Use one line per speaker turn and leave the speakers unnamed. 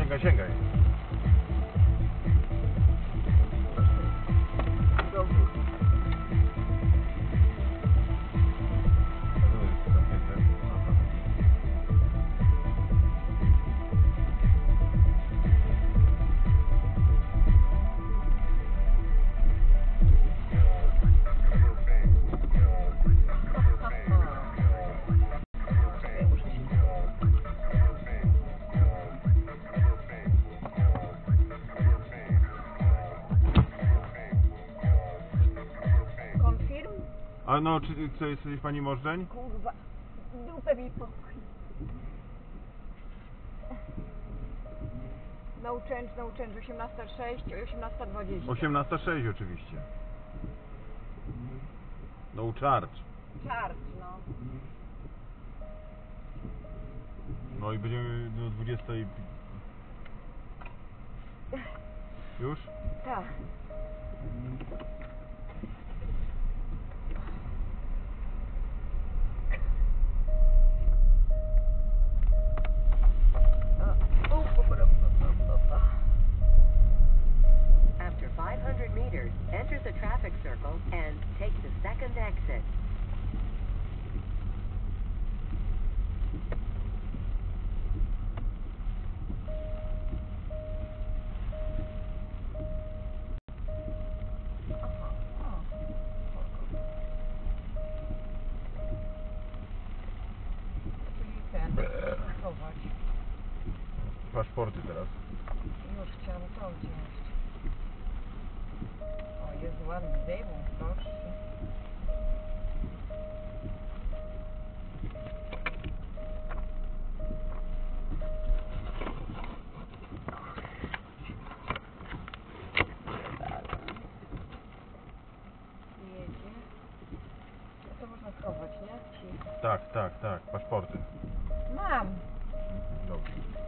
Sięgaj, sięgaj. A no, czy co, jesteś pani Możdżeń?
Kurwa, dupę mi pokój. No change, 18.06, 18.20.
18.06 oczywiście. No charge.
Charge, no.
No i będziemy do 20. Już?
Tak.
After 500 meters, enter the traffic circle and take the second exit.
Czyli ten, schować.
Paszporty teraz.
Już chciałam to wziąć. O, jest ładny dymu, proszę. Jedzie. To można schować, nie?
Tak, tak, tak. Paszporty.
Mam.
Dobrze.